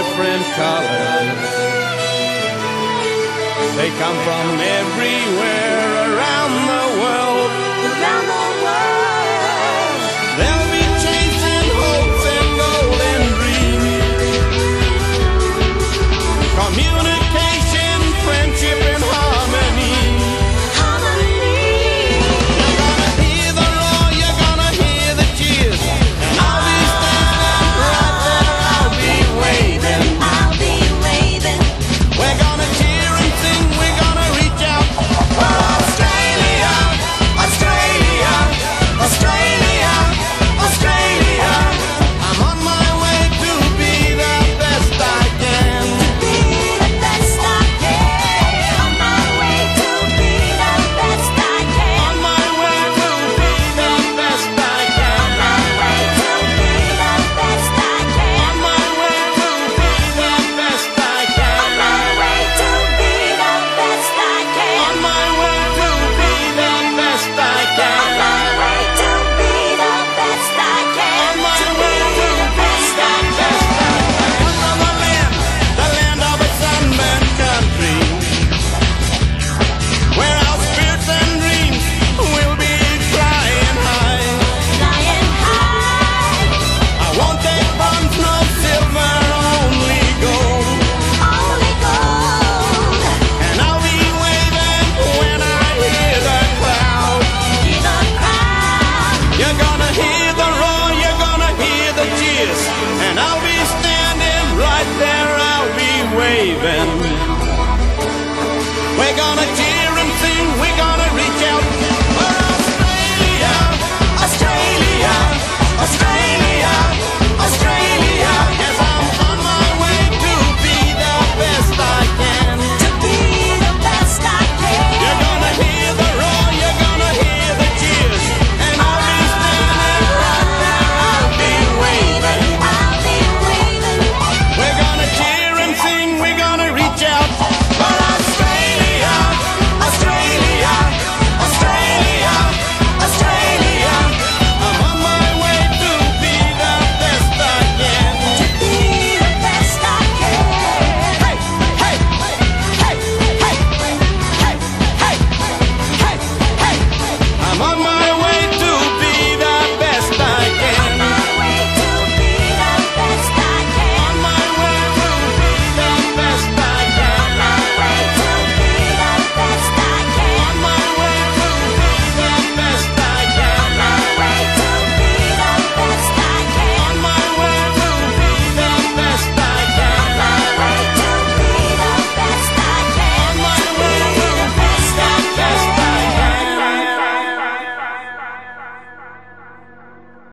different colors. They come from everywhere around the world. Around the world. They'll be chasing hopes and golden dreams. Communication, friendship, and harmony. You're gonna hear the roar, you're gonna hear the cheers. And I'll be standing right there, I'll be waving. I'll be waving. We're gonna cheer and sing, we're gonna reach out for Australia, Australia, Australia, Australia. I'm on my way to be the best I can. Be the best I can. On my way to be the best I can. On my way to be the best I can. On my way to be the best I can. On my way to be the best I can. On my way to be the best I can. On my way to be the best I can. On my way to be the best I can. On my way to be the best I can. From the land of a sunburned country, where our spirits and dreams will be flying high. Flying high. I won't take bronze, no silver, only gold. Only gold. And I'll be waving when I hear the crowd. Hear the crowd. You're gonna hear the roar, you're gonna hear the cheers. And I'll be standing right there, I'll be waving.